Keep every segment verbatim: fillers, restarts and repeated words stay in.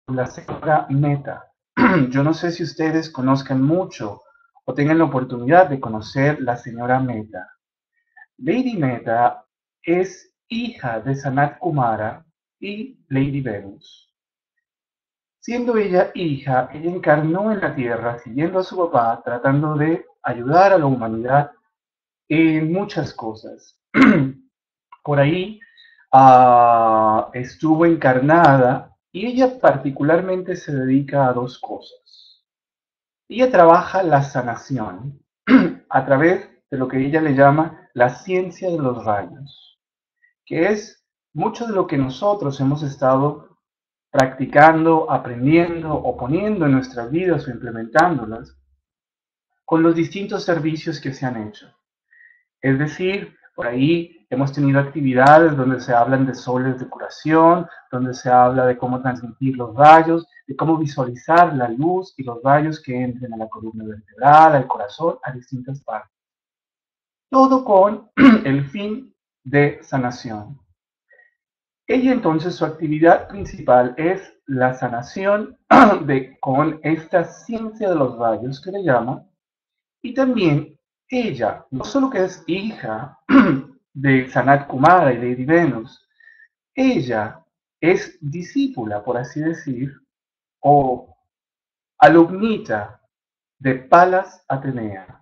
la señora Meta. Yo no sé si ustedes conozcan mucho o tengan la oportunidad de conocer la señora Meta. Lady Meta es hija de Sanat Kumara y Lady Venus. Siendo ella hija, ella encarnó en la Tierra siguiendo a su papá, tratando de ayudar a la humanidad en muchas cosas. Por ahí uh, estuvo encarnada y ella particularmente se dedica a dos cosas. Ella trabaja la sanación a través de lo que ella le llama la ciencia de los rayos, que es mucho de lo que nosotros hemos estado practicando, aprendiendo o poniendo en nuestras vidas o implementándolas con los distintos servicios que se han hecho. Es decir, por ahí hemos tenido actividades donde se hablan de soles de curación, donde se habla de cómo transmitir los rayos, de cómo visualizar la luz y los rayos que entren a la columna vertebral, al corazón, a distintas partes. Todo con el fin de sanación. Ella entonces su actividad principal es la sanación de, con esta ciencia de los rayos que le llama, y también ella, no solo que es hija de Sanat Kumara y Lady Venus, ella es discípula, por así decir, o alumnita de Palas Atenea,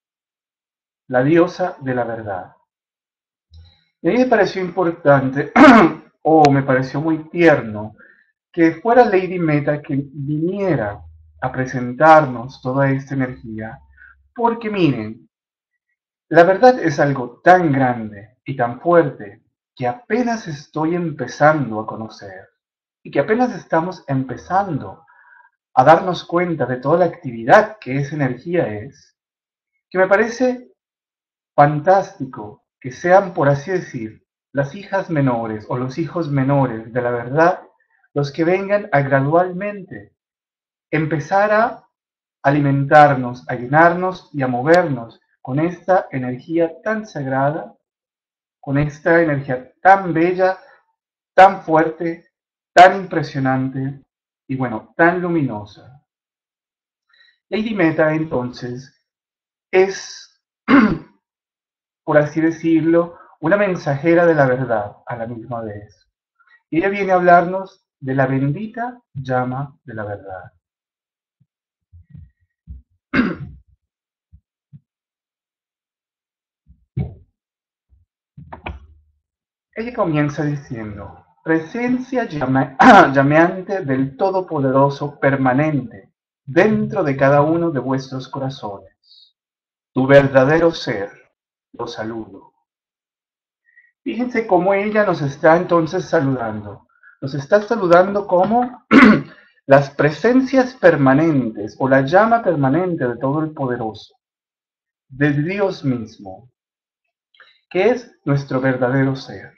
la diosa de la verdad. Y a mí me pareció importante, o me pareció muy tierno, que fuera Lady Meta que viniera a presentarnos toda esta energía, porque miren, la verdad es algo tan grande y tan fuerte que apenas estoy empezando a conocer y que apenas estamos empezando a darnos cuenta de toda la actividad que esa energía es, que me parece fantástico que sean, por así decir, las hijas menores o los hijos menores de la verdad los que vengan a gradualmente empezar a alimentarnos, a llenarnos y a movernos con esta energía tan sagrada, con esta energía tan bella, tan fuerte, tan impresionante y bueno, tan luminosa. Lady Meta entonces es, por así decirlo, una mensajera de la verdad a la misma vez. Y ella viene a hablarnos de la bendita llama de la verdad. Ella comienza diciendo, presencia llama, llameante del Todopoderoso permanente dentro de cada uno de vuestros corazones. Tu verdadero ser, lo saludo. Fíjense cómo ella nos está entonces saludando. Nos está saludando como las presencias permanentes o la llama permanente de todo el poderoso, de Dios mismo, que es nuestro verdadero ser.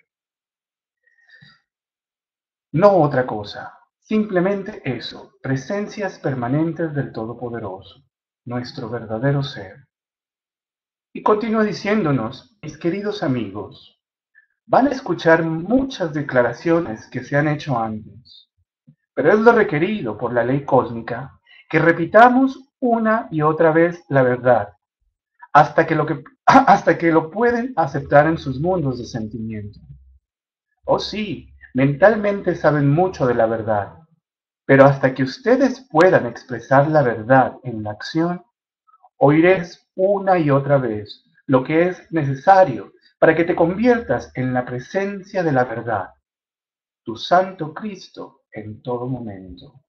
No otra cosa, simplemente eso, presencias permanentes del Todopoderoso, nuestro verdadero ser. Y continúa diciéndonos, mis queridos amigos, van a escuchar muchas declaraciones que se han hecho antes, pero es lo requerido por la ley cósmica que repitamos una y otra vez la verdad, hasta que lo, que, hasta que lo pueden aceptar en sus mundos de sentimiento. Oh sí, mentalmente saben mucho de la verdad, pero hasta que ustedes puedan expresar la verdad en la acción, oiréis una y otra vez lo que es necesario para que te conviertas en la presencia de la verdad, tu Santo Cristo en todo momento.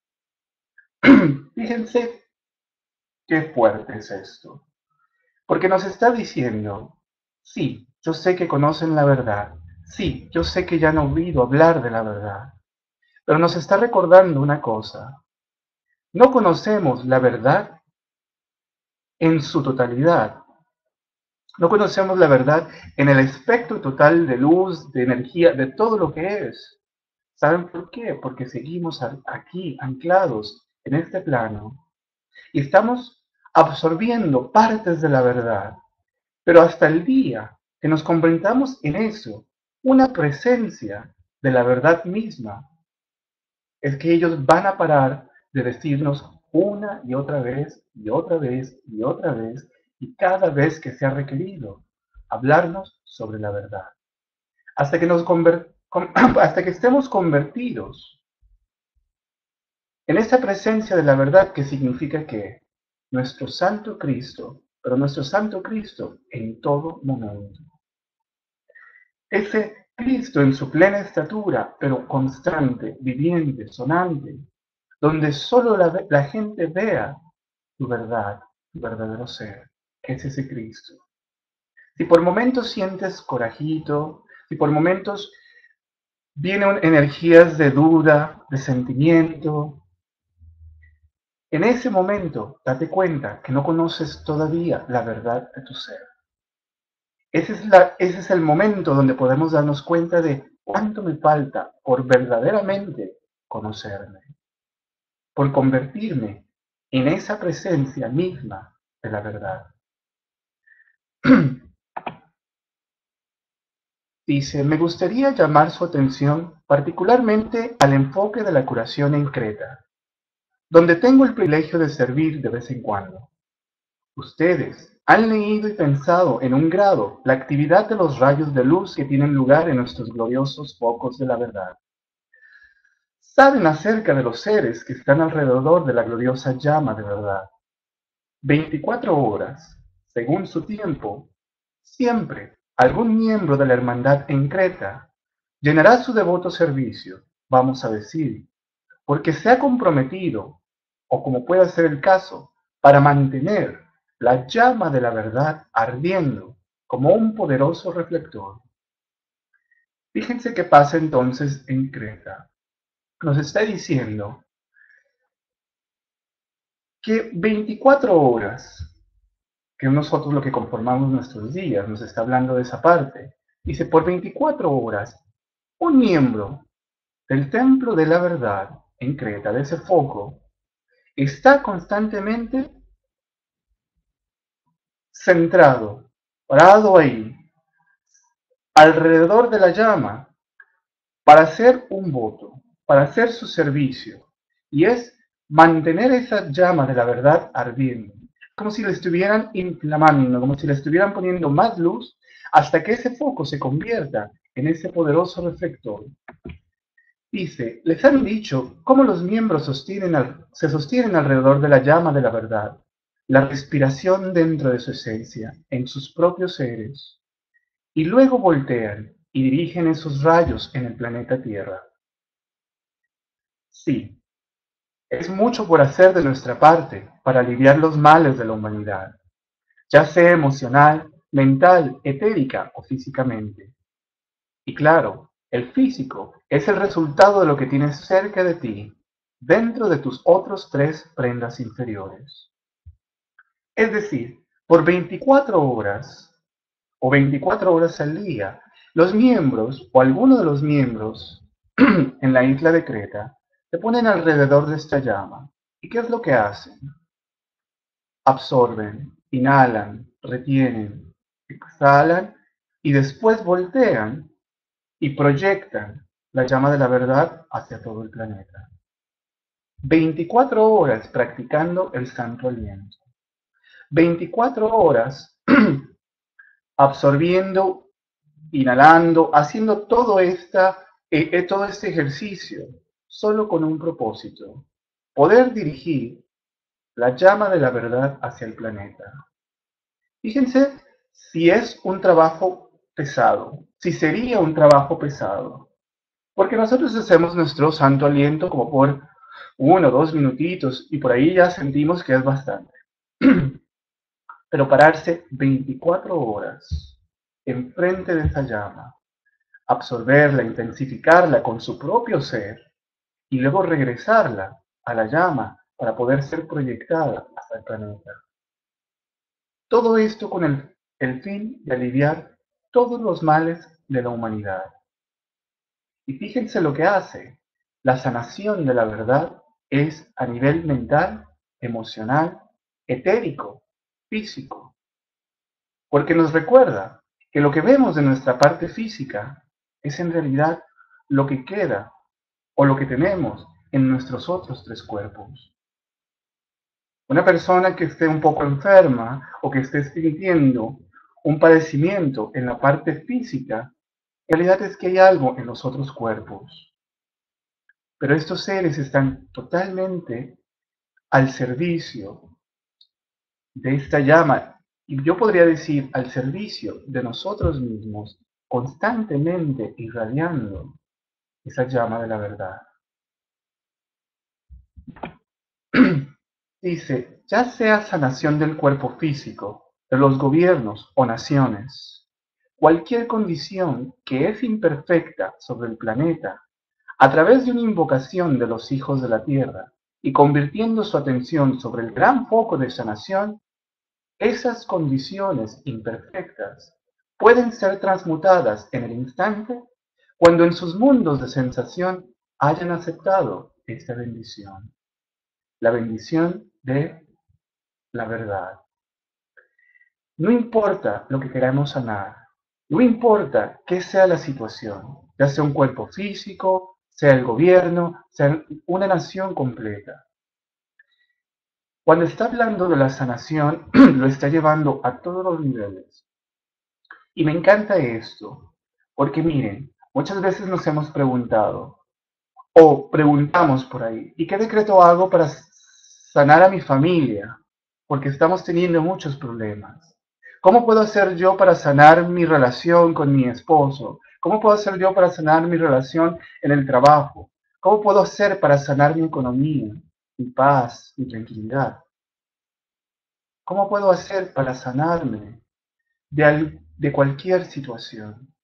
Fíjense qué fuerte es esto, porque nos está diciendo, sí, yo sé que conocen la verdad, sí, yo sé que ya han oído hablar de la verdad, pero nos está recordando una cosa, no conocemos la verdad en su totalidad. No conocemos la verdad en el espectro total de luz, de energía, de todo lo que es. ¿Saben por qué? Porque seguimos aquí anclados en este plano y estamos absorbiendo partes de la verdad. Pero hasta el día que nos comprendamos en eso, una presencia de la verdad misma, es que ellos van a parar de decirnos una y otra vez y otra vez y otra vez y cada vez que sea requerido hablarnos sobre la verdad, hasta que nos conver- hasta que estemos convertidos en esa presencia de la verdad, que significa que nuestro Santo Cristo, pero nuestro Santo Cristo en todo momento, ese Cristo en su plena estatura, pero constante, viviente, sonante, donde solo la, la gente vea tu verdad, tu verdadero ser, que es ese Cristo. Si por momentos sientes corajito, si por momentos vienen energías de duda, de sentimiento, en ese momento date cuenta que no conoces todavía la verdad de tu ser. Ese es, la, ese es el momento donde podemos darnos cuenta de cuánto me falta por verdaderamente conocerme, por convertirme en esa presencia misma de la verdad. Dice, me gustaría llamar su atención particularmente al enfoque de la curación en Creta, donde tengo el privilegio de servir de vez en cuando. Ustedes han leído y pensado en un grado la actividad de los rayos de luz que tienen lugar en nuestros gloriosos focos de la verdad. Saben acerca de los seres que están alrededor de la gloriosa llama de verdad. Veinticuatro horas, según su tiempo, siempre algún miembro de la hermandad en Creta llenará su devoto servicio, vamos a decir, porque se ha comprometido, o como pueda ser el caso, para mantener la llama de la verdad ardiendo como un poderoso reflector. Fíjense qué pasa entonces en Creta. Nos está diciendo que veinticuatro horas, que nosotros lo que conformamos nuestros días, nos está hablando de esa parte. Dice, por veinticuatro horas, un miembro del templo de la verdad en Creta, de ese foco, está constantemente centrado, parado ahí, alrededor de la llama, para hacer un voto, para hacer su servicio, y es mantener esa llama de la verdad ardiendo, como si le estuvieran inflamando, como si le estuvieran poniendo más luz, hasta que ese foco se convierta en ese poderoso reflector. Dice, les han dicho cómo los miembros sostienen al, se sostienen alrededor de la llama de la verdad, la respiración dentro de su esencia, en sus propios seres, y luego voltean y dirigen esos rayos en el planeta Tierra. Sí, es mucho por hacer de nuestra parte para aliviar los males de la humanidad, ya sea emocional, mental, etérica o físicamente. Y claro, el físico es el resultado de lo que tienes cerca de ti, dentro de tus otros tres prendas inferiores. Es decir, por veinticuatro horas o veinticuatro horas al día, los miembros o alguno de los miembros en la isla de Creta se ponen alrededor de esta llama. ¿Y qué es lo que hacen? Absorben, inhalan, retienen, exhalan y después voltean y proyectan la llama de la verdad hacia todo el planeta. veinticuatro horas practicando el santo aliento. veinticuatro horas absorbiendo, inhalando, haciendo todo, esta, eh, eh, todo este ejercicio solo con un propósito: poder dirigir la llama de la verdad hacia el planeta. Fíjense si es un trabajo pesado, si sería un trabajo pesado. Porque nosotros hacemos nuestro santo aliento como por uno o dos minutitos y por ahí ya sentimos que es bastante. Pero pararse veinticuatro horas enfrente de esa llama, absorberla, intensificarla con su propio ser y luego regresarla a la llama para poder ser proyectada hasta el planeta. Todo esto con el, el fin de aliviar todos los males de la humanidad. Y fíjense lo que hace. La sanación de la verdad es a nivel mental, emocional, etérico, físico. Porque nos recuerda que lo que vemos de nuestra parte física es en realidad lo que queda o lo que tenemos en nuestros otros tres cuerpos. Una persona que esté un poco enferma o que esté sintiendo un padecimiento en la parte física, en realidad es que hay algo en los otros cuerpos. Pero estos seres están totalmente al servicio de esta llama, y yo podría decir al servicio de nosotros mismos, constantemente irradiando esa llama de la verdad. Dice, ya sea sanación del cuerpo físico, de los gobiernos o naciones, cualquier condición que es imperfecta sobre el planeta, a través de una invocación de los hijos de la tierra y convirtiendo su atención sobre el gran foco de sanación, esas condiciones imperfectas pueden ser transmutadas en el instante cuando en sus mundos de sensación hayan aceptado esta bendición, la bendición de la verdad. No importa lo que queramos sanar, no importa qué sea la situación, ya sea un cuerpo físico, sea el gobierno, sea una nación completa. Cuando está hablando de la sanación, lo está llevando a todos los niveles. Y me encanta esto, porque miren, muchas veces nos hemos preguntado, o preguntamos por ahí, ¿y qué decreto hago para sanar a mi familia? Porque estamos teniendo muchos problemas. ¿Cómo puedo hacer yo para sanar mi relación con mi esposo? ¿Cómo puedo hacer yo para sanar mi relación en el trabajo? ¿Cómo puedo hacer para sanar mi economía, mi paz, mi tranquilidad? ¿Cómo puedo hacer para sanarme de, al, de cualquier situación?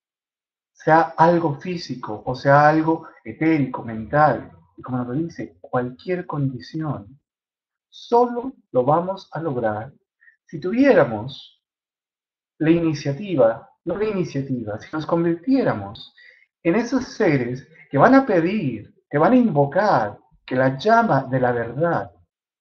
Sea algo físico o sea algo etérico, mental, y como nos lo dice, cualquier condición, solo lo vamos a lograr si tuviéramos la iniciativa, no la iniciativa, si nos convirtiéramos en esos seres que van a pedir, que van a invocar que la llama de la verdad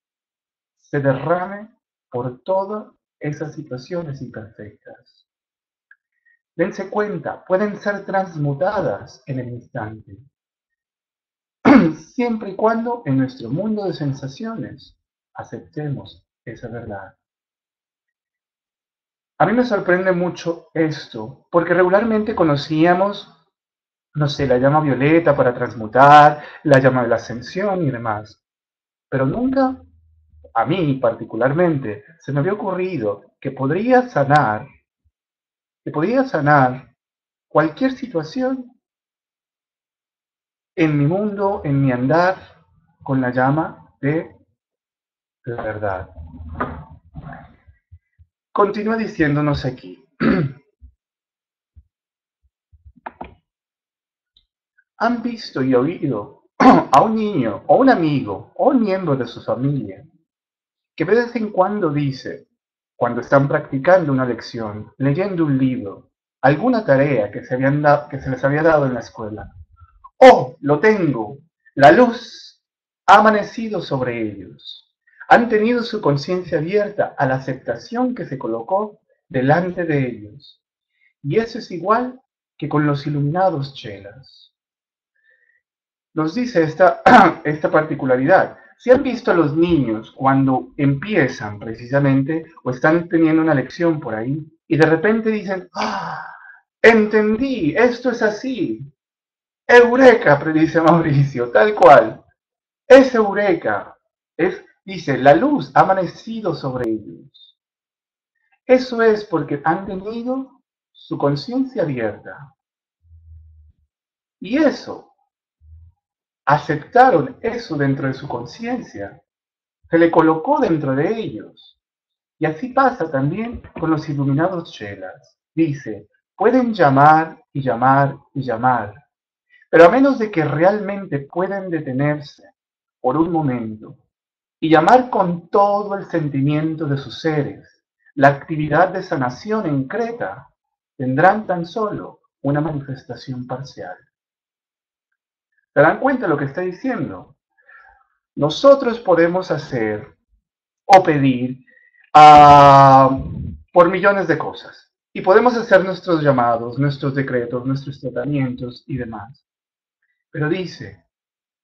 se derrame por todas esas situaciones imperfectas. Dense cuenta, pueden ser transmutadas en el instante, siempre y cuando en nuestro mundo de sensaciones aceptemos esa verdad. A mí me sorprende mucho esto, porque regularmente conocíamos, no sé, la llama violeta para transmutar, la llama de la ascensión y demás, pero nunca, a mí particularmente, se me había ocurrido que podría sanar, que podría sanar cualquier situación en mi mundo, en mi andar, con la llama de la verdad. Continúa diciéndonos aquí. ¿Han visto y oído a un niño o un amigo o un miembro de su familia que de vez en cuando dice, cuando están practicando una lección, leyendo un libro, alguna tarea que se, habían que se les había dado en la escuela? ¡Oh, lo tengo! La luz ha amanecido sobre ellos. Han tenido su conciencia abierta a la aceptación que se colocó delante de ellos. Y eso es igual que con los iluminados chelas. Nos dice esta, esta particularidad. Si han visto a los niños cuando empiezan precisamente o están teniendo una lección por ahí y de repente dicen, ¡ah! Entendí, esto es así. Eureka, predice Mauricio, tal cual. Es eureka. Es, dice, la luz ha amanecido sobre ellos. Eso es porque han tenido su conciencia abierta. Y eso, aceptaron eso dentro de su conciencia. Se le colocó dentro de ellos. Y así pasa también con los iluminados chelas. Dice, pueden llamar y llamar y llamar, pero a menos de que realmente puedan detenerse por un momento y llamar con todo el sentimiento de sus seres, la actividad de sanación en Creta, tendrán tan solo una manifestación parcial. ¿Se dan cuenta de lo que está diciendo? Nosotros podemos hacer o pedir uh, por millones de cosas. Y podemos hacer nuestros llamados, nuestros decretos, nuestros tratamientos y demás. Pero dice,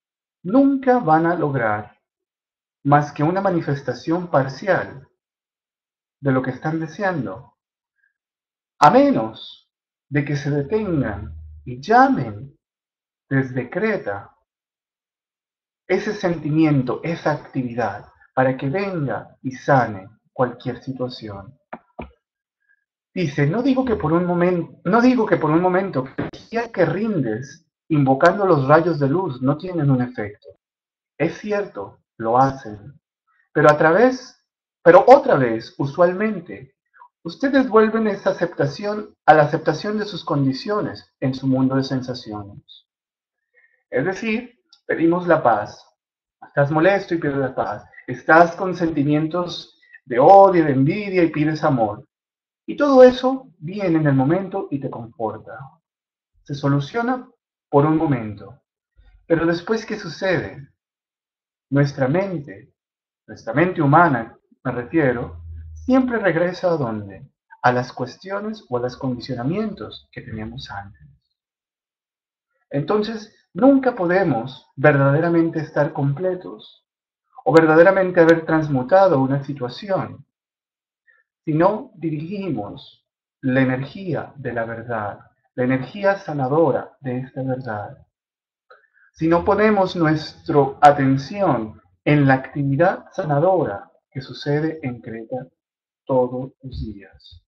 nunca van a lograr más que una manifestación parcial de lo que están deseando, a menos de que se detengan y llamen desde Creta ese sentimiento, esa actividad, para que venga y sane cualquier situación. Dice, no digo que por un momento, no digo que por un momento, ya que rindes invocando los rayos de luz no tienen un efecto. Es cierto, lo hacen, pero a través, pero otra vez, usualmente, ustedes vuelven esa aceptación a la aceptación de sus condiciones en su mundo de sensaciones. Es decir, pedimos la paz. Estás molesto y pides la paz. Estás con sentimientos de odio, de envidia y pides amor. Y todo eso viene en el momento y te conforta. Se soluciona por un momento. Pero después, ¿qué sucede? Nuestra mente, nuestra mente humana, me refiero, siempre regresa a dónde? A las cuestiones o a los condicionamientos que teníamos antes. Entonces, nunca podemos verdaderamente estar completos o verdaderamente haber transmutado una situación si no dirigimos la energía de la verdad, la energía sanadora de esta verdad. Si no ponemos nuestra atención en la actividad sanadora que sucede en Creta todos los días.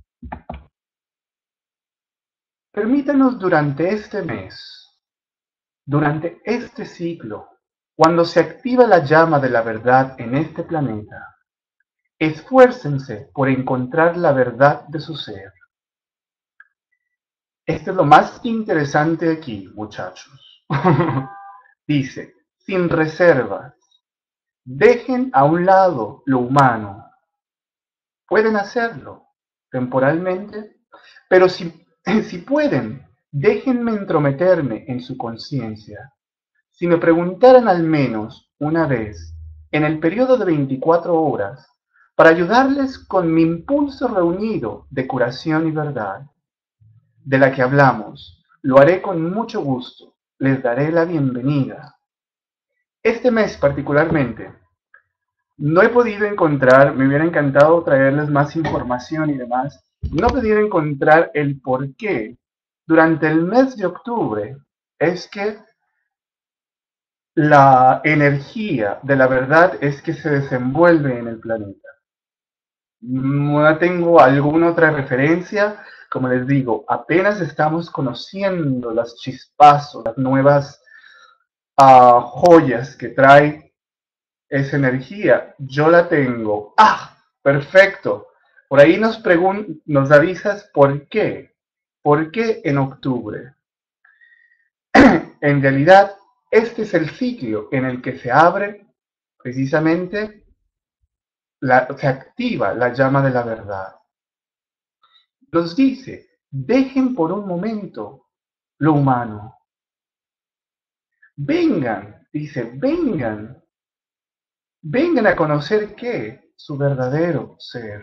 Permítanos durante este mes, durante este ciclo, cuando se activa la llama de la verdad en este planeta, esfuércense por encontrar la verdad de su ser. Esto es lo más interesante aquí, muchachos. Dice, sin reservas, dejen a un lado lo humano. Pueden hacerlo temporalmente, pero si, si pueden, déjenme entrometerme en su conciencia. Si me preguntaran al menos una vez, en el periodo de veinticuatro horas, para ayudarles con mi impulso reunido de curación y verdad, de la que hablamos, lo haré con mucho gusto, les daré la bienvenida. Este mes particularmente, no he podido encontrar, me hubiera encantado traerles más información y demás, no he podido encontrar el por qué durante el mes de octubre es que la energía de la verdad es que se desenvuelve en el planeta. No tengo alguna otra referencia, como les digo, apenas estamos conociendo los chispazos, las nuevas uh, joyas que trae esa energía. Yo la tengo. ¡Ah! Perfecto. Por ahí nos, pregun nos avisas por qué. ¿Por qué en octubre? En realidad, este es el ciclo en el que se abre precisamente, la, se activa la llama de la verdad. Nos dice, dejen por un momento lo humano. Vengan, dice, vengan. Vengan a conocer qué, su verdadero ser.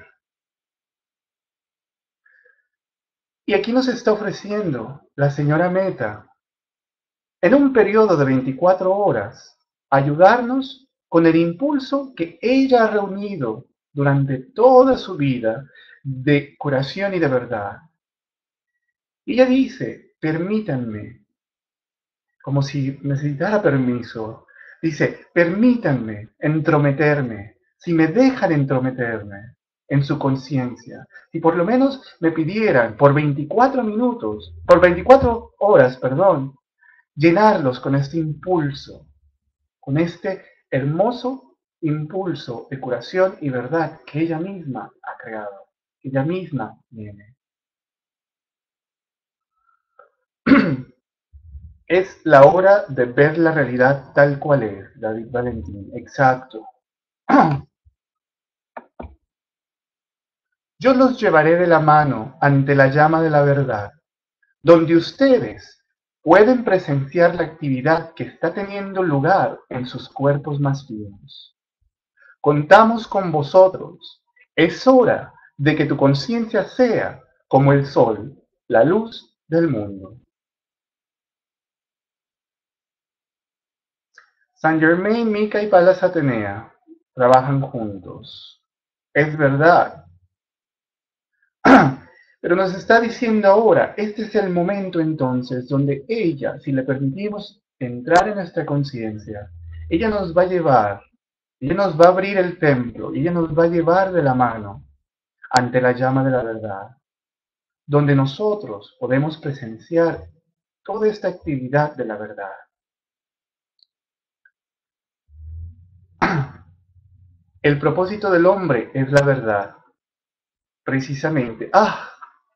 Y aquí nos está ofreciendo la señora Meta, en un periodo de veinticuatro horas, ayudarnos con el impulso que ella ha reunido durante toda su vida de curación y de verdad. Y ella dice, permítanme, como si necesitara permiso, dice, permítanme entrometerme, si me dejan entrometerme en su conciencia, si por lo menos me pidieran por veinticuatro minutos, por veinticuatro horas, perdón, llenarlos con este impulso, con este hermoso impulso de curación y verdad que ella misma ha creado, que ella misma tiene. Es la hora de ver la realidad tal cual es, David Valentín, exacto. Yo los llevaré de la mano ante la llama de la verdad, donde ustedes pueden presenciar la actividad que está teniendo lugar en sus cuerpos más finos. Contamos con vosotros. Es hora de que tu conciencia sea como el sol, la luz del mundo. Saint Germain, Mica y Palas Atenea trabajan juntos. Es verdad. Pero nos está diciendo ahora, este es el momento entonces donde ella, si le permitimos entrar en nuestra conciencia, ella nos va a llevar, ella nos va a abrir el templo, ella nos va a llevar de la mano ante la llama de la verdad, donde nosotros podemos presenciar toda esta actividad de la verdad. El propósito del hombre es la verdad, precisamente. ¡Ah!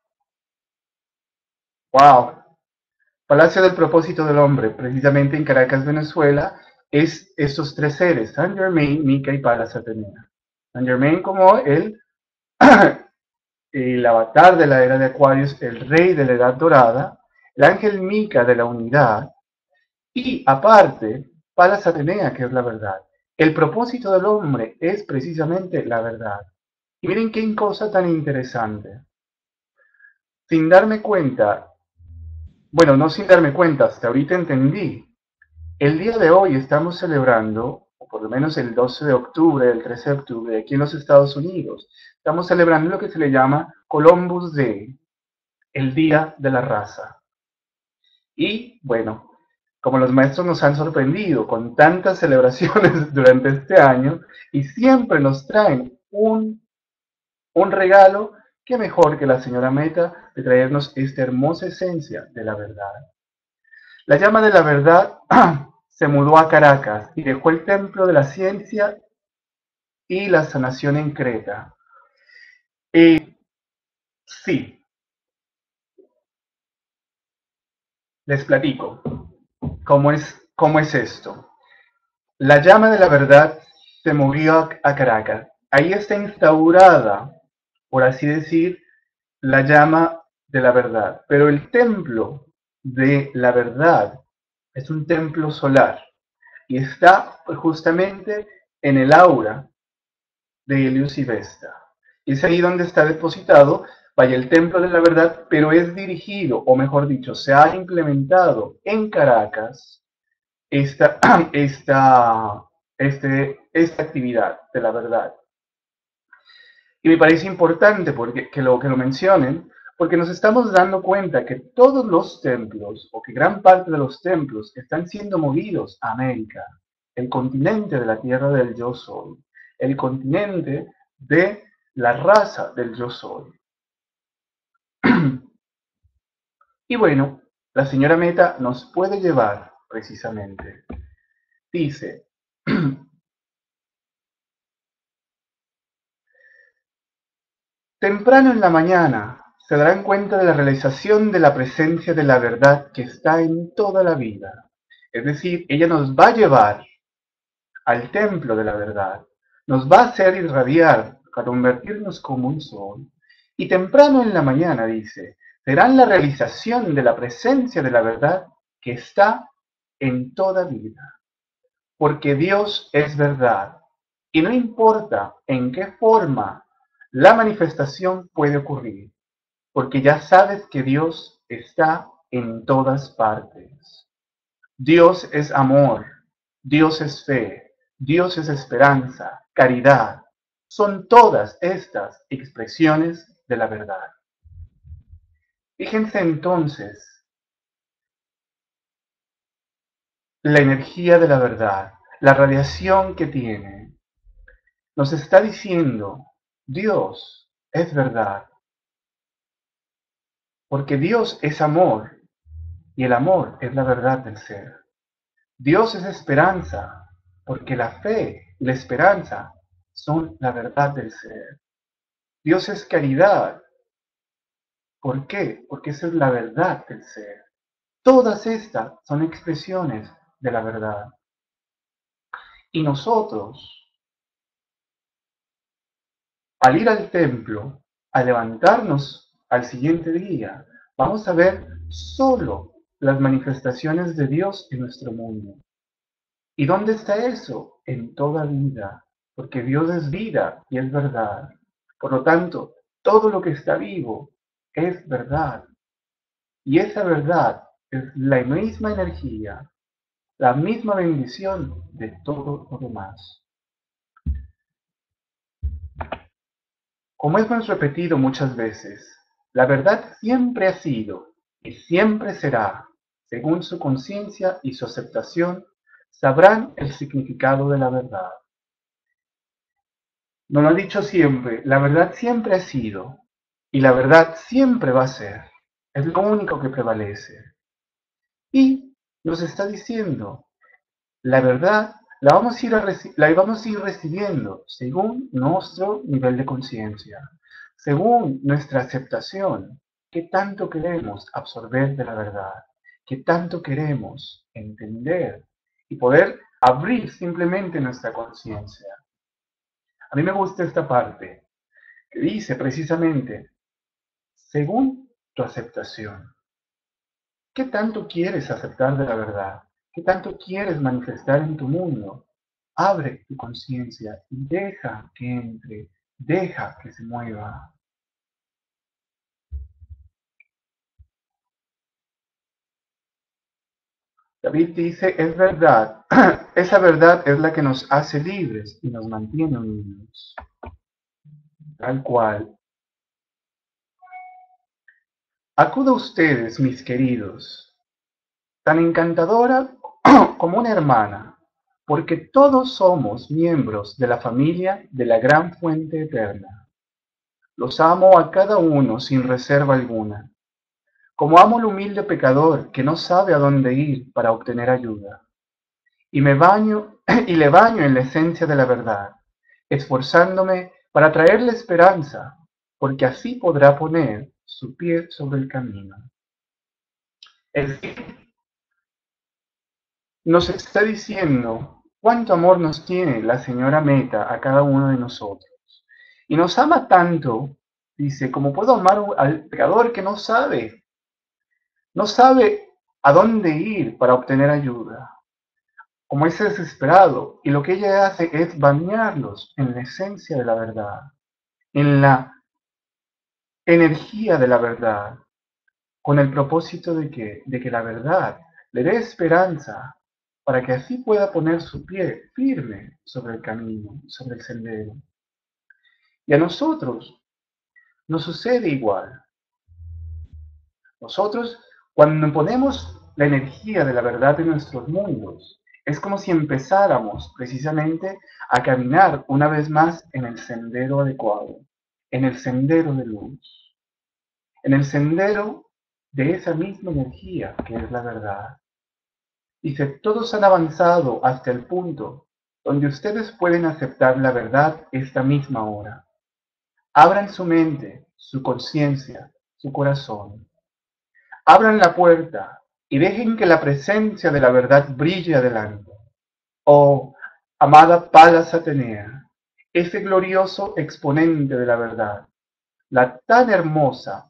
¡Wow! Palacio del propósito del hombre, precisamente en Caracas, Venezuela, es estos tres seres, Saint Germain, Mica y Palas Atenea. Saint Germain como el, el avatar de la era de Acuarios, el rey de la edad dorada, el ángel Mica de la unidad, y aparte, Palas Atenea, que es la verdad. El propósito del hombre es precisamente la verdad. Y miren qué cosa tan interesante. Sin darme cuenta, bueno, no sin darme cuenta, hasta ahorita entendí. El día de hoy estamos celebrando, o por lo menos el doce de octubre, el trece de octubre, aquí en los Estados Unidos, estamos celebrando lo que se le llama Columbus Day, el Día de la Raza. Y bueno, como los maestros nos han sorprendido con tantas celebraciones durante este año y siempre nos traen un, un regalo, qué mejor que la señora Meta de traernos esta hermosa esencia de la verdad. La llama de la verdad se mudó a Caracas y dejó el templo de la ciencia y la sanación en Creta. Eh, sí, les platico cómo es, cómo es esto. La llama de la verdad se movió a Caracas. Ahí está instaurada, por así decir, la llama de la verdad. Pero el templo de la verdad es un templo solar y está pues, justamente en el aura de Helios y Vesta. Y es ahí donde está depositado, vaya, el templo de la verdad, pero es dirigido, o mejor dicho, se ha implementado en Caracas esta, esta, este, esta actividad de la verdad. Y me parece importante porque, que, lo, que lo mencionen, porque nos estamos dando cuenta que todos los templos, o que gran parte de los templos, están siendo movidos a América, el continente de la tierra del yo soy, el continente de la raza del yo soy. Y bueno, la señora Meta nos puede llevar precisamente. Dice, temprano en la mañana se darán cuenta de la realización de la presencia de la verdad que está en toda la vida. Es decir, ella nos va a llevar al templo de la verdad, nos va a hacer irradiar para convertirnos como un sol. Y temprano en la mañana, dice, serán la realización de la presencia de la verdad que está en toda vida. Porque Dios es verdad. Y no importa en qué forma la manifestación puede ocurrir, porque ya sabes que Dios está en todas partes. Dios es amor, Dios es fe, Dios es esperanza, caridad. Son todas estas expresiones de la verdad. Fíjense entonces la energía de la verdad, la radiación que tiene. Nos está diciendo, Dios es verdad, porque Dios es amor y el amor es la verdad del ser. Dios es esperanza, porque la fe y la esperanza son la verdad del ser. Dios es caridad. ¿Por qué? Porque esa es la verdad del ser. Todas estas son expresiones de la verdad. Y nosotros, al ir al templo, al levantarnos al siguiente día, vamos a ver solo las manifestaciones de Dios en nuestro mundo. ¿Y dónde está eso? En toda vida, porque Dios es vida y es verdad. Por lo tanto, todo lo que está vivo es verdad. Y esa verdad es la misma energía, la misma bendición de todo lo demás. Como hemos repetido muchas veces, la verdad siempre ha sido y siempre será, según su conciencia y su aceptación, sabrán el significado de la verdad. Nos lo ha dicho siempre, la verdad siempre ha sido y la verdad siempre va a ser. Es lo único que prevalece. Y nos está diciendo, la verdad la vamos a ir, a la vamos a ir recibiendo según nuestro nivel de conciencia, según nuestra aceptación, qué tanto queremos absorber de la verdad, qué tanto queremos entender y poder abrir simplemente nuestra conciencia. A mí me gusta esta parte que dice precisamente, según tu aceptación. ¿Qué tanto quieres aceptar de la verdad? ¿Qué tanto quieres manifestar en tu mundo? Abre tu conciencia y deja que entre, deja que se mueva. David dice, es verdad, esa verdad es la que nos hace libres y nos mantiene unidos. Tal cual. Acudo a ustedes, mis queridos, tan encantadora como una hermana, porque todos somos miembros de la familia de la gran fuente eterna. Los amo a cada uno sin reserva alguna, como amo al humilde pecador que no sabe a dónde ir para obtener ayuda. Y me baño y le baño en la esencia de la verdad, esforzándome para traerle esperanza, porque así podrá poner su pie sobre el camino. Es decir, nos está diciendo cuánto amor nos tiene la señora Meta a cada uno de nosotros. Y nos ama tanto, dice, como puedo amar al pecador que no sabe, no sabe a dónde ir para obtener ayuda, como es desesperado. Y lo que ella hace es bañarlos en la esencia de la verdad, en la energía de la verdad, con el propósito de que, de que la verdad le dé esperanza para que así pueda poner su pie firme sobre el camino, sobre el sendero. Y a nosotros nos sucede igual. Nosotros, cuando ponemos la energía de la verdad en nuestros mundos, es como si empezáramos precisamente a caminar una vez más en el sendero adecuado, en el sendero de luz, en el sendero de esa misma energía que es la verdad. Dice, todos han avanzado hasta el punto donde ustedes pueden aceptar la verdad esta misma hora. Abran su mente, su conciencia, su corazón. Abran la puerta y dejen que la presencia de la verdad brille adelante. Oh, amada Palas Atenea, ese glorioso exponente de la verdad, la tan hermosa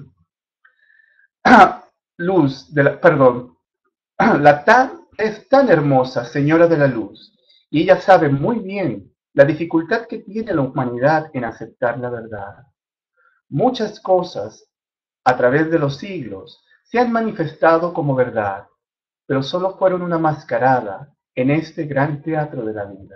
luz de la, perdón, la tan, es tan hermosa señora de la luz, y ella sabe muy bien la dificultad que tiene la humanidad en aceptar la verdad. Muchas cosas a través de los siglos se han manifestado como verdad, pero solo fueron una mascarada en este gran teatro de la vida.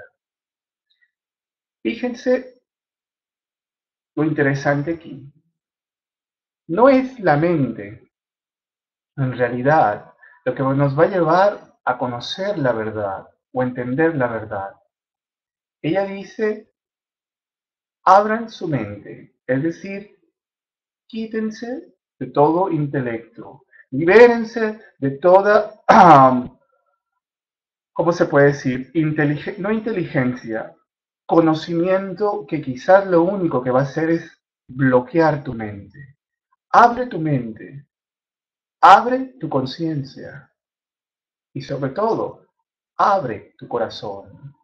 Fíjense lo interesante aquí. No es la mente, en realidad, lo que nos va a llevar a conocer la verdad o entender la verdad. Ella dice, abran su mente, es decir, quítense de todo intelecto, libérense de toda, um, ¿cómo se puede decir? Inteligen no inteligencia, conocimiento que quizás lo único que va a hacer es bloquear tu mente. Abre tu mente, abre tu conciencia y sobre todo, abre tu corazón.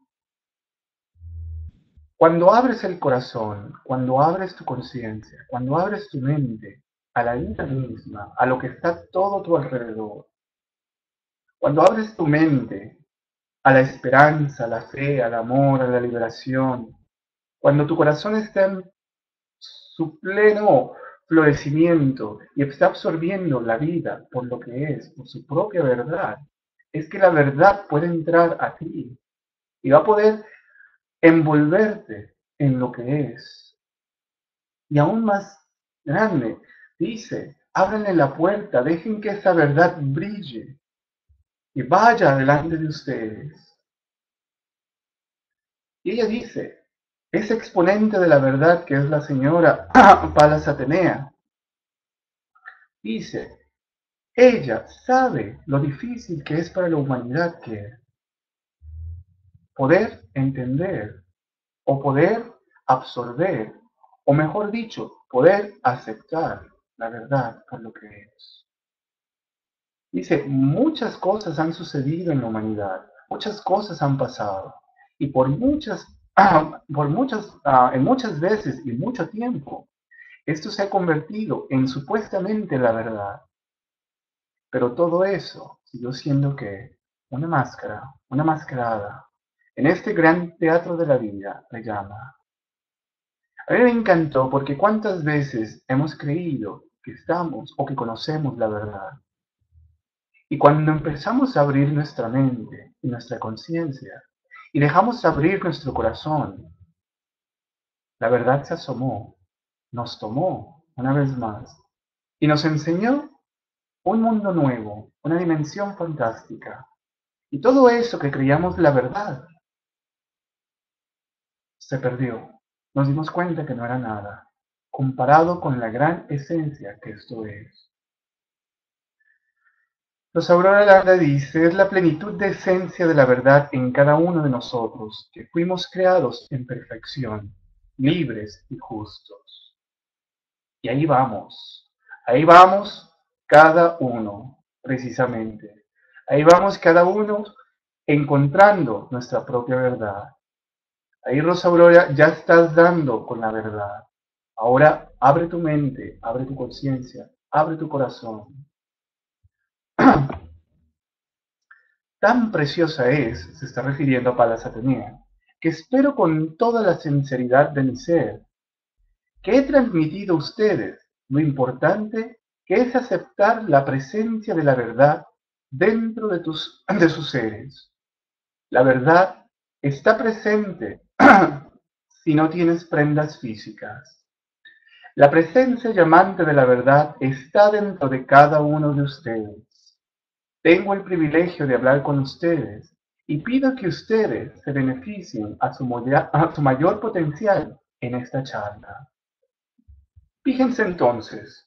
Cuando abres el corazón, cuando abres tu conciencia, cuando abres tu mente a la vida misma, a lo que está todo a tu alrededor, cuando abres tu mente a la esperanza, a la fe, al amor, a la liberación, cuando tu corazón está en su pleno florecimiento y está absorbiendo la vida por lo que es, por su propia verdad, es que la verdad puede entrar a ti y va a poder envolverte en lo que es. Y aún más grande, dice, ábranle la puerta, dejen que esa verdad brille y vaya delante de ustedes. Y ella dice, ese exponente de la verdad que es la señora Palas Atenea, dice, ella sabe lo difícil que es para la humanidad que poder entender o poder absorber, o mejor dicho, poder aceptar la verdad por lo que es. Dice, muchas cosas han sucedido en la humanidad, muchas cosas han pasado, y por muchas, ah, por muchas, ah, en muchas veces y mucho tiempo, esto se ha convertido en supuestamente la verdad. Pero todo eso siguió siendo que una máscara, una mascarada, en este gran teatro de la vida le llama. A mí me encantó porque cuántas veces hemos creído que estamos o que conocemos la verdad. Y cuando empezamos a abrir nuestra mente y nuestra conciencia y dejamos abrir nuestro corazón, la verdad se asomó, nos tomó una vez más y nos enseñó un mundo nuevo, una dimensión fantástica. Y todo eso que creíamos la verdad se perdió. Nos dimos cuenta que no era nada, comparado con la gran esencia que esto es. Los Aurora Landa dice, es la plenitud de esencia de la verdad en cada uno de nosotros, que fuimos creados en perfección, libres y justos. Y ahí vamos, ahí vamos cada uno, precisamente. Ahí vamos cada uno encontrando nuestra propia verdad. Ahí, Rosa Aurora, ya estás dando con la verdad. Ahora abre tu mente, abre tu conciencia, abre tu corazón. Tan preciosa es, se está refiriendo a Palas Atenea, que espero con toda la sinceridad de mi ser, que he transmitido a ustedes lo importante que es aceptar la presencia de la verdad dentro de, tus, de sus seres. La verdad está presente si no tienes prendas físicas. La presencia llamante de la verdad está dentro de cada uno de ustedes. Tengo el privilegio de hablar con ustedes y pido que ustedes se beneficien a su, a su mayor potencial en esta charla. Fíjense entonces,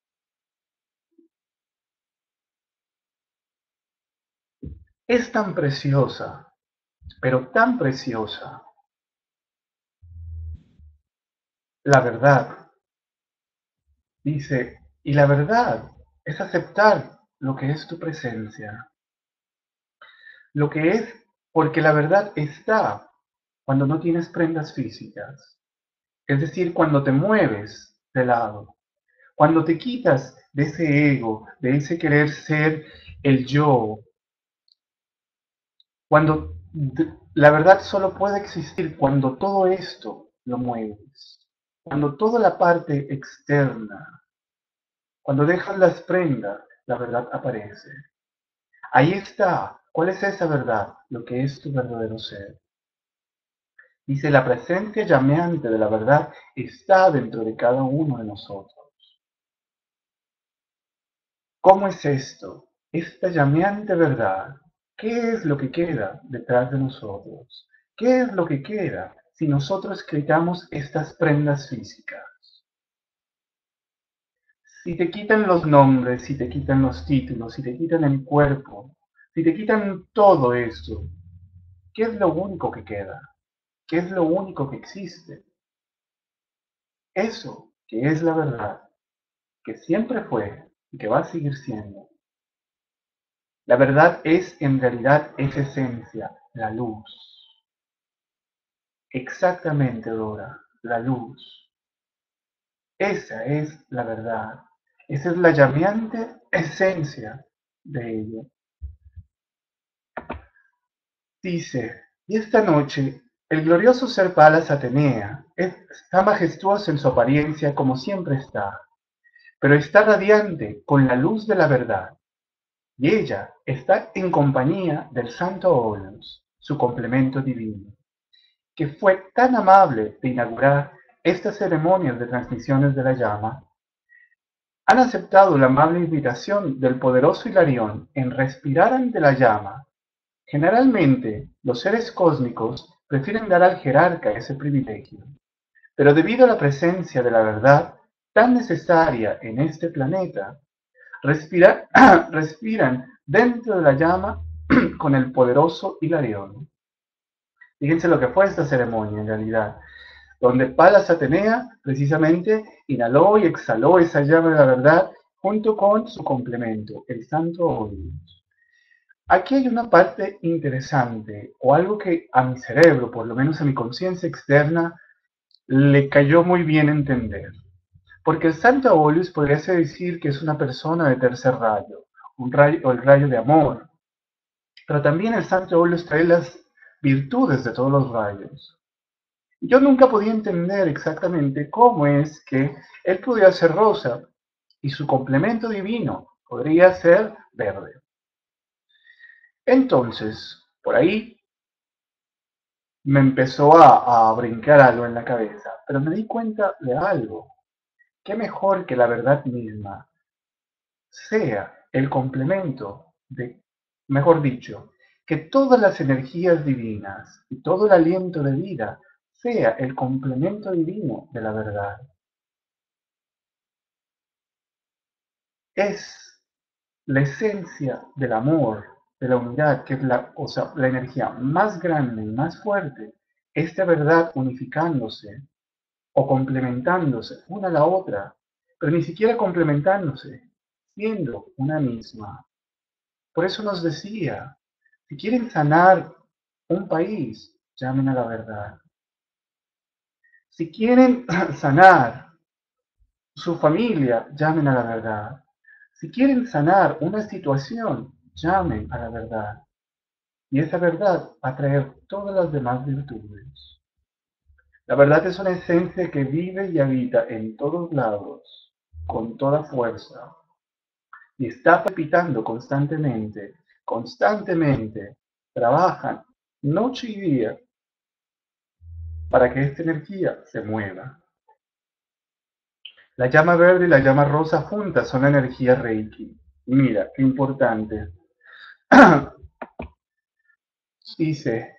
es tan preciosa, pero tan preciosa, la verdad. Dice, y la verdad es aceptar lo que es tu presencia, lo que es porque la verdad está cuando no tienes prendas físicas, es decir, cuando te mueves de lado, cuando te quitas de ese ego, de ese querer ser el yo, cuando la verdad solo puede existir cuando todo esto lo mueves, cuando toda la parte externa, cuando dejas las prendas, la verdad aparece. Ahí está. ¿Cuál es esa verdad? Lo que es tu verdadero ser. Dice, la presencia llameante de la verdad está dentro de cada uno de nosotros. ¿Cómo es esto? Esta llameante verdad. ¿Qué es lo que queda detrás de nosotros? ¿Qué es lo que queda si nosotros quitamos estas prendas físicas? Si te quitan los nombres, si te quitan los títulos, si te quitan el cuerpo, si te quitan todo esto, ¿qué es lo único que queda? ¿Qué es lo único que existe? Eso que es la verdad, que siempre fue y que va a seguir siendo. La verdad es en realidad esa esencia, la luz. Exactamente, Dora, la luz. Esa es la verdad. Esa es la llameante esencia de ello. Dice, y esta noche el glorioso ser Palas Atenea está majestuoso en su apariencia como siempre está, pero está radiante con la luz de la verdad. y ella está en compañía del Santo Óleos, su complemento divino, que fue tan amable de inaugurar estas ceremonias de transmisiones de la llama. Han aceptado la amable invitación del poderoso Hilarión en respirar ante la llama. Generalmente, los seres cósmicos prefieren dar al jerarca ese privilegio, pero debido a la presencia de la verdad tan necesaria en este planeta, respira- respiran dentro de la llama con el poderoso Hilarión. Fíjense lo que fue esta ceremonia en realidad, donde Palas Atenea precisamente inhaló y exhaló esa llama de la verdad junto con su complemento, el Santo Óleos. Aquí hay una parte interesante, o algo que a mi cerebro, por lo menos a mi conciencia externa, le cayó muy bien entender. Porque el Santo Óleos podría decir que es una persona de tercer rayo, un rayo, o el rayo de amor. Pero también el Santo Óleos trae las virtudes de todos los rayos. Yo nunca podía entender exactamente cómo es que él podía ser rosa y su complemento divino podría ser verde. Entonces, por ahí me empezó a, a brincar algo en la cabeza, pero me di cuenta de algo. Qué mejor que la verdad misma sea el complemento de, mejor dicho, que todas las energías divinas y todo el aliento de vida sea el complemento divino de la verdad. Es la esencia del amor, de la unidad, que es la, o sea, la energía más grande y más fuerte, esta verdad unificándose o complementándose una a la otra, pero ni siquiera complementándose, siendo una misma. Por eso nos decía, si quieren sanar un país, llamen a la verdad. Si quieren sanar su familia, llamen a la verdad. Si quieren sanar una situación, llamen a la verdad. Y esa verdad va a traer todas las demás virtudes. La verdad es una esencia que vive y habita en todos lados, con toda fuerza, y está palpitando constantemente, constantemente. Trabajan noche y día para que esta energía se mueva. La llama verde y la llama rosa juntas son la energía Reiki. Mira, qué importante. Dice,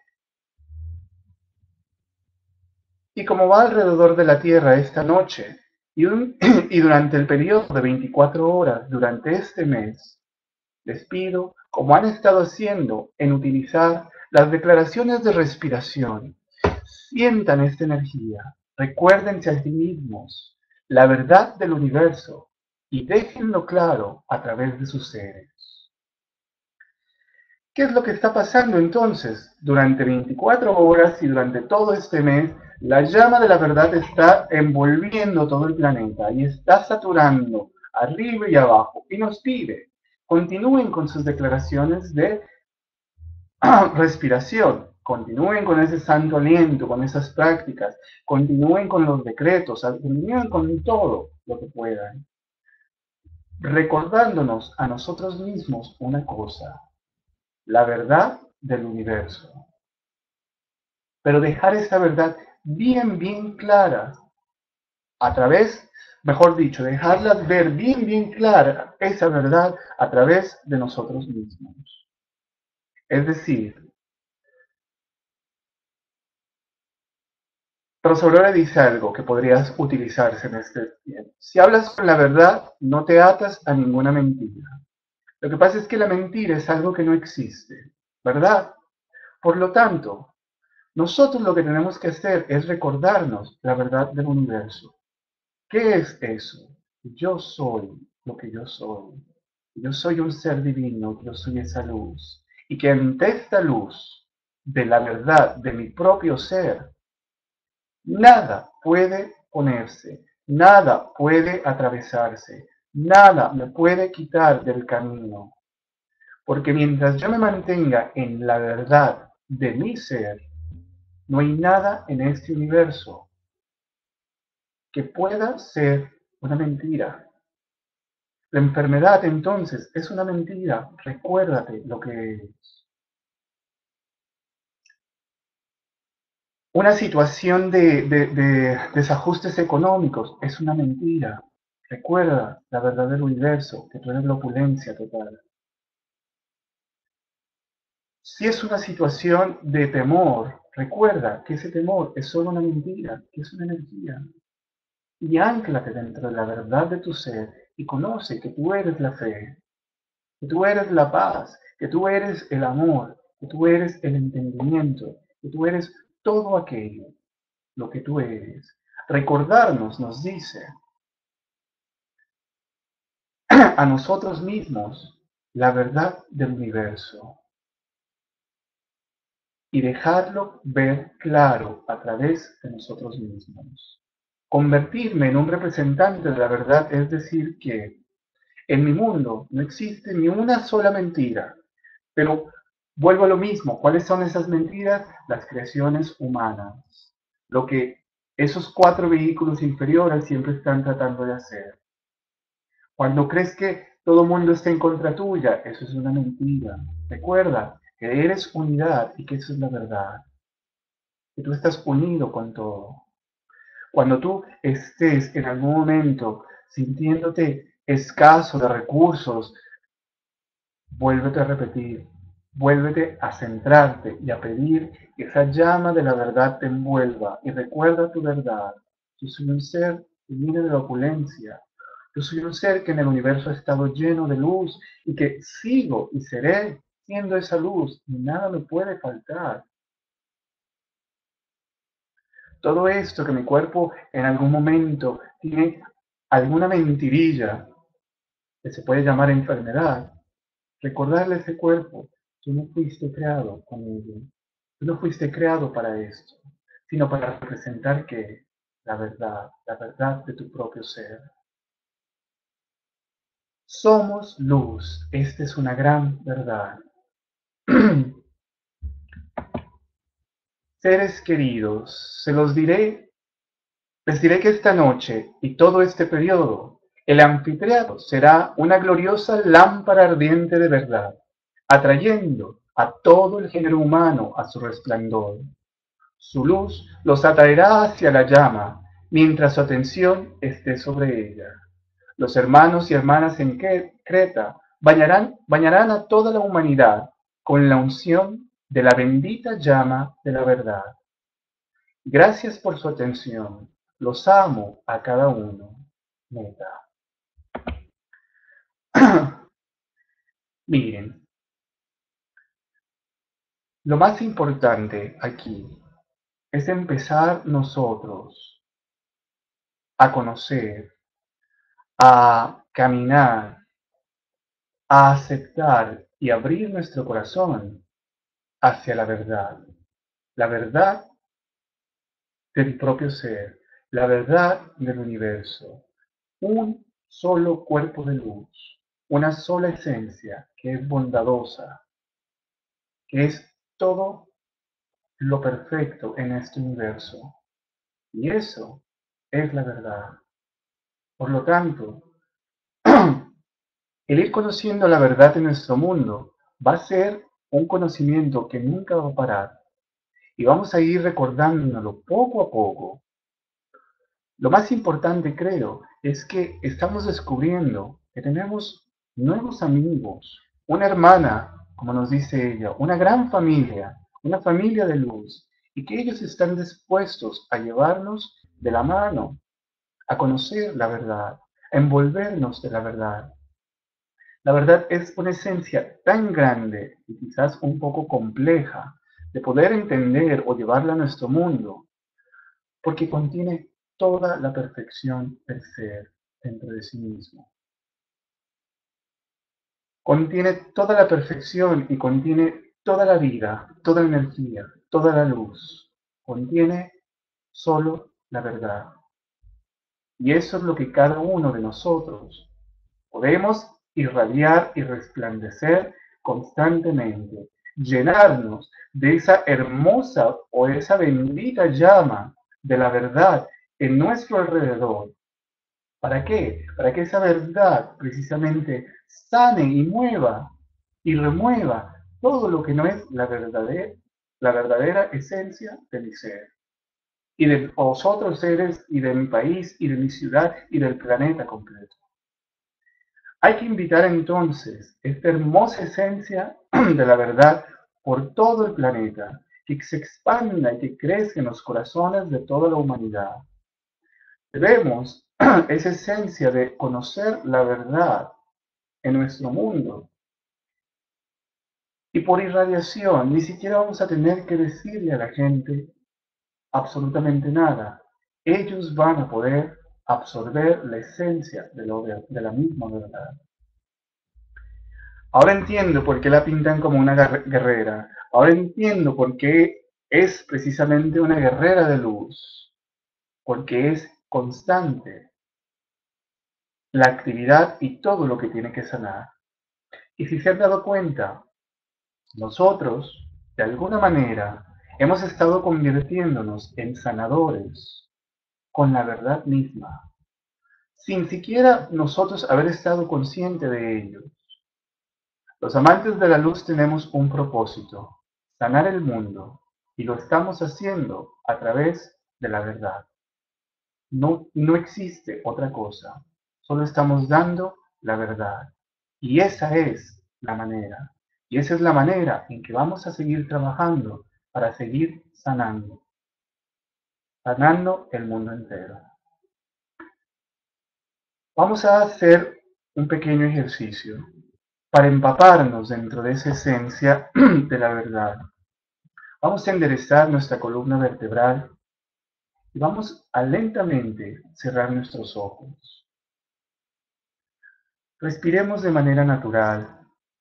y como va alrededor de la Tierra esta noche, y, un- y durante el periodo de veinticuatro horas durante este mes, les pido, como han estado haciendo, en utilizar las declaraciones de respiración. Sientan esta energía, recuérdense a sí mismos la verdad del universo y déjenlo claro a través de sus seres. ¿Qué es lo que está pasando entonces? Durante veinticuatro horas y durante todo este mes, la llama de la verdad está envolviendo todo el planeta y está saturando arriba y abajo y nos pide, continúen con sus declaraciones de respiración, continúen con ese santo aliento, con esas prácticas, continúen con los decretos, continúen con todo lo que puedan, recordándonos a nosotros mismos una cosa, la verdad del universo, pero dejar esa verdad bien, bien clara a través, mejor dicho, dejarla ver bien, bien clara esa verdad a través de nosotros mismos. Es decir, Profesor Aurora dice algo que podrías utilizarse en este tiempo. Si hablas con la verdad, no te atas a ninguna mentira. Lo que pasa es que la mentira es algo que no existe, ¿verdad? Por lo tanto, nosotros lo que tenemos que hacer es recordarnos la verdad del universo. ¿Qué es eso? Yo soy lo que yo soy. Yo soy un ser divino, yo soy esa luz. Y que ante esta luz de la verdad de mi propio ser, nada puede ponerse, nada puede atravesarse, nada me puede quitar del camino. Porque mientras yo me mantenga en la verdad de mi ser, no hay nada en este universo que pueda ser una mentira. La enfermedad entonces es una mentira. Recuérdate lo que es. Una situación de, de, de desajustes económicos es una mentira. Recuerda la verdad del universo, que tú eres la opulencia total. Si es una situación de temor, recuerda que ese temor es solo una mentira, que es una energía. Y ánclate dentro de la verdad de tu ser y conoce que tú eres la fe, que tú eres la paz, que tú eres el amor, que tú eres el entendimiento, que tú eres todo aquello, lo que tú eres. Recordarnos nos dice a nosotros mismos la verdad del universo y dejarlo ver claro a través de nosotros mismos. Convertirme en un representante de la verdad es decir que en mi mundo no existe ni una sola mentira, pero vuelvo a lo mismo. ¿Cuáles son esas mentiras? Las creaciones humanas. Lo que esos cuatro vehículos inferiores siempre están tratando de hacer. Cuando crees que todo el mundo está en contra tuya, eso es una mentira. Recuerda que eres unidad y que eso es la verdad. Que tú estás unido con todo. Cuando tú estés en algún momento sintiéndote escaso de recursos, vuélvete a repetir, vuélvete a centrarte y a pedir que esa llama de la verdad te envuelva y recuerda tu verdad. Yo soy un ser que viene de la opulencia. Yo soy un ser que en el universo ha estado lleno de luz y que sigo y seré siendo esa luz y nada me puede faltar. Todo esto que mi cuerpo en algún momento tiene alguna mentirilla que se puede llamar enfermedad, recordarle a ese cuerpo, tú no fuiste creado con ello, tú no fuiste creado para esto, sino para representar que la verdad, la verdad de tu propio ser. Somos luz, esta es una gran verdad. Seres queridos, se los diré, les diré que esta noche y todo este periodo, el anfiteatro será una gloriosa lámpara ardiente de verdad, atrayendo a todo el género humano a su resplandor. Su luz los atraerá hacia la llama, mientras su atención esté sobre ella. Los hermanos y hermanas en Creta bañarán, bañarán a toda la humanidad con la unción de la bendita llama de la verdad. Gracias por su atención. Los amo a cada uno. Meta. Miren, lo más importante aquí es empezar nosotros a conocer, a caminar, a aceptar y abrir nuestro corazón hacia la verdad. La verdad del propio ser, la verdad del universo. Un solo cuerpo de luz, una sola esencia que es bondadosa, que es todo lo perfecto en este universo. Y eso es la verdad. Por lo tanto, el ir conociendo la verdad de nuestro mundo va a ser un conocimiento que nunca va a parar. Y vamos a ir recordándolo poco a poco. Lo más importante, creo, es que estamos descubriendo que tenemos nuevos amigos, una hermana, como nos dice ella, una gran familia, una familia de luz, y que ellos están dispuestos a llevarnos de la mano, a conocer la verdad, a envolvernos de la verdad. La verdad es una esencia tan grande y quizás un poco compleja de poder entender o llevarla a nuestro mundo, porque contiene toda la perfección del ser dentro de sí mismo. Contiene toda la perfección y contiene toda la vida, toda la energía, toda la luz. Contiene solo la verdad. Y eso es lo que cada uno de nosotros podemos irradiar y resplandecer constantemente, llenarnos de esa hermosa o esa bendita llama de la verdad en nuestro alrededor, ¿Para qué? Para que esa verdad precisamente sane y mueva y remueva todo lo que no es la verdadera, la verdadera esencia de mi ser y de vosotros seres y de mi país y de mi ciudad y del planeta completo. Hay que invitar entonces esta hermosa esencia de la verdad por todo el planeta, que se expanda y que crezca en los corazones de toda la humanidad. Debemos esa esencia de conocer la verdad en nuestro mundo. Y por irradiación, ni siquiera vamos a tener que decirle a la gente absolutamente nada. Ellos van a poder absorber la esencia de, lo de, de la misma verdad. Ahora entiendo por qué la pintan como una guerrera. Ahora entiendo por qué es precisamente una guerrera de luz. Porque es constante la actividad y todo lo que tiene que sanar. Y si se han dado cuenta, nosotros, de alguna manera, hemos estado convirtiéndonos en sanadores con la verdad misma, sin siquiera nosotros haber estado conscientes de ello. Los amantes de la luz tenemos un propósito, sanar el mundo, y lo estamos haciendo a través de la verdad. No, no existe otra cosa, solo estamos dando la verdad. Y esa es la manera. Y esa es la manera en que vamos a seguir trabajando para seguir sanando, sanando el mundo entero. Vamos a hacer un pequeño ejercicio para empaparnos dentro de esa esencia de la verdad. Vamos a enderezar nuestra columna vertebral y vamos a lentamente cerrar nuestros ojos. Respiremos de manera natural.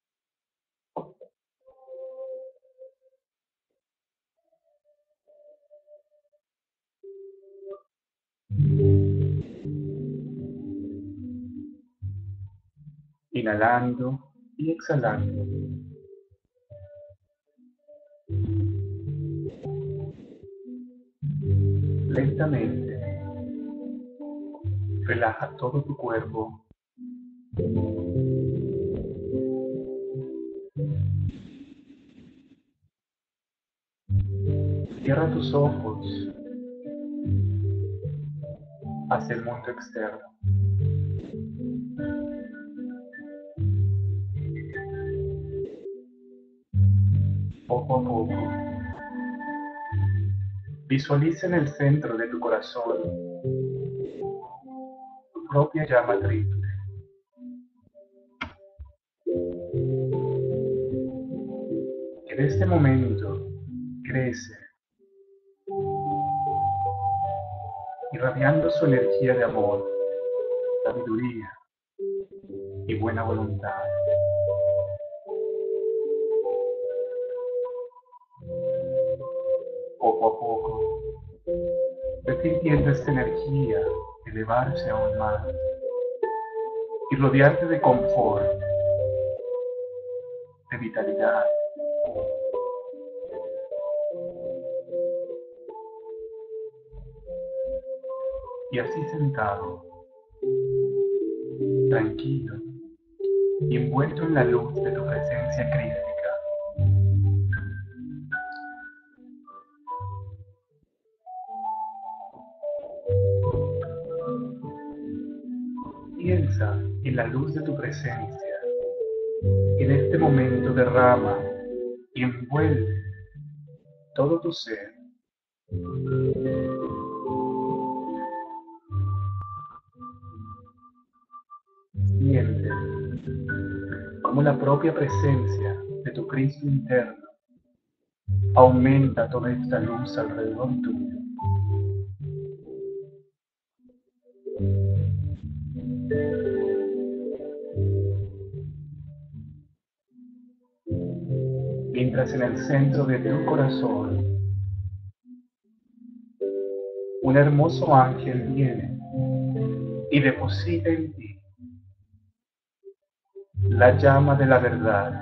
Inhalando y exhalando. Lentamente, relaja todo tu cuerpo. Cierra tus ojos hacia el mundo externo. Poco a poco, visualiza en el centro de tu corazón tu propia llama triple. Que en este momento crece, irradiando su energía de amor, sabiduría y buena voluntad. Poco a poco, ve sintiendo esta energía elevarse aún más y rodearte de confort, de vitalidad. Y así sentado, tranquilo y envuelto en la luz de tu presencia crística, piensa en la luz de tu presencia, que en este momento derrama y envuelve todo tu ser. Siente como la propia presencia de tu Cristo interno aumenta toda esta luz alrededor tuyo. Mientras en el centro de tu corazón un hermoso ángel viene y deposita en ti la llama de la verdad,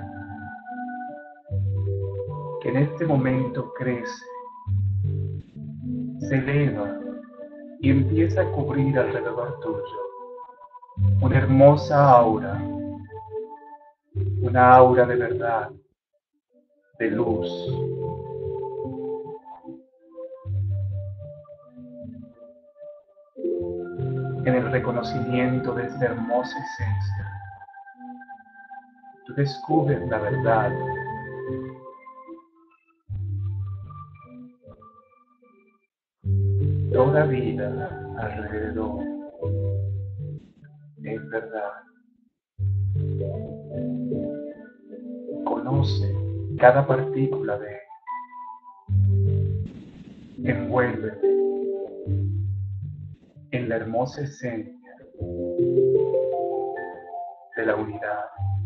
que en este momento crece, se eleva y empieza a cubrir alrededor tuyo. una hermosa aura, una aura de verdad, de luz. En el reconocimiento de esta hermosa esencia, tú descubres la verdad. Toda vida alrededor es verdad. Conoce cada partícula de él. Envuélvete en la hermosa esencia de la unidad.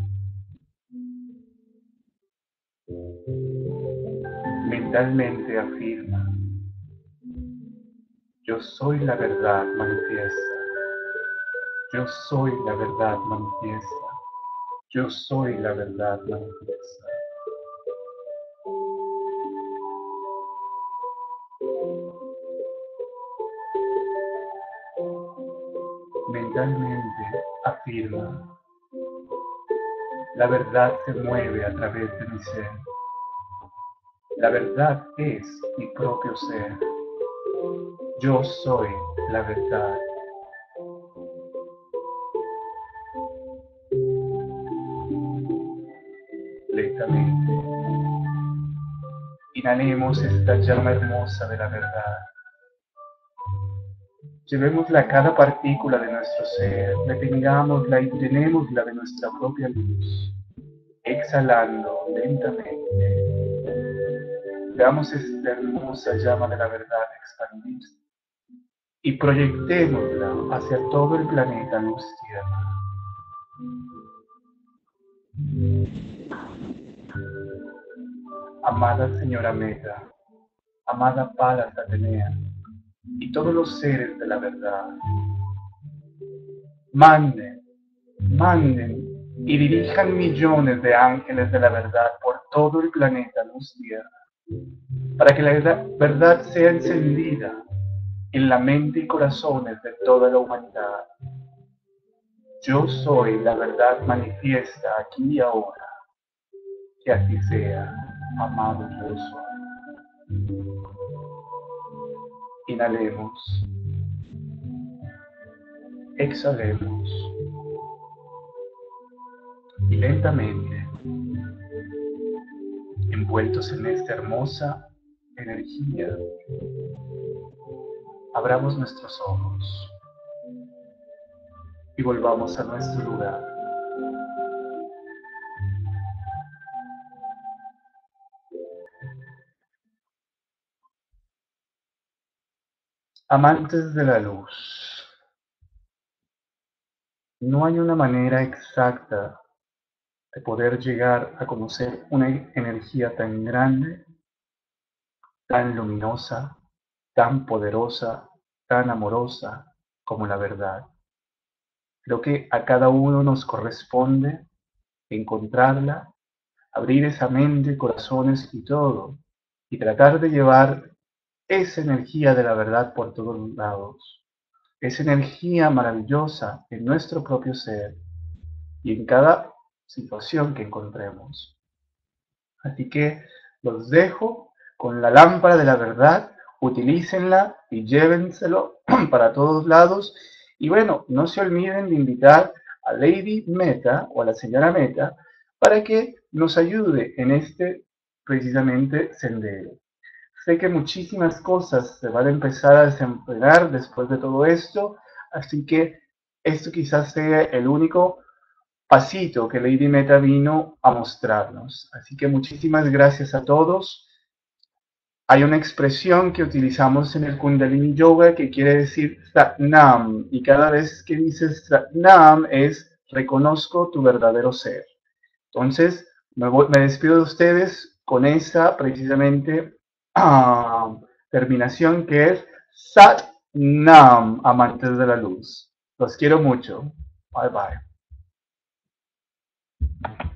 Mentalmente afirma: yo soy la verdad manifiesta. Yo soy la verdad manifiesta. Yo soy la verdad manifiesta. Mentalmente afirma: la verdad se mueve a través de mi ser. La verdad es mi propio ser. Yo soy la verdad. Lentamente inhalemos esta llama hermosa de la verdad. Llevémosla a cada partícula de nuestro ser, detengámosla y tenémosla de nuestra propia luz. Exhalando lentamente, veamos esta hermosa llama de la verdad expandirse y proyectémosla hacia todo el planeta luz tierra. Amada señora Meta, amada Palas Atenea y todos los seres de la verdad, manden, manden y dirijan millones de ángeles de la verdad por todo el planeta luz tierra, para que la verdad sea encendida en la mente y corazones de toda la humanidad. Yo soy la verdad manifiesta aquí y ahora. Que así sea, amado yo soy. Inhalemos. Exhalemos. Y lentamente, envueltos en esta hermosa energía, abramos nuestros ojos y volvamos a nuestro lugar. Amantes de la luz, no hay una manera exacta de poder llegar a conocer una energía tan grande, tan luminosa, tan poderosa, tan amorosa como la verdad. Creo que a cada uno nos corresponde encontrarla, abrir esa mente, corazones y todo, y tratar de llevar esa energía de la verdad por todos lados, esa energía maravillosa en nuestro propio ser y en cada situación que encontremos. Así que los dejo con la lámpara de la verdad, utilícenla y llévenselo para todos lados. Y bueno, no se olviden de invitar a Lady Meta o a la señora Meta para que nos ayude en este precisamente sendero. Sé que muchísimas cosas se van a empezar a desenredar después de todo esto, así que esto quizás sea el único pasito que Lady Meta vino a mostrarnos. Así que muchísimas gracias a todos. Hay una expresión que utilizamos en el Kundalini Yoga que quiere decir Satnam, y cada vez que dices Satnam es reconozco tu verdadero ser. Entonces, me, voy, me despido de ustedes con esa precisamente uh, terminación que es Satnam, amantes de la luz. Los quiero mucho. Bye bye.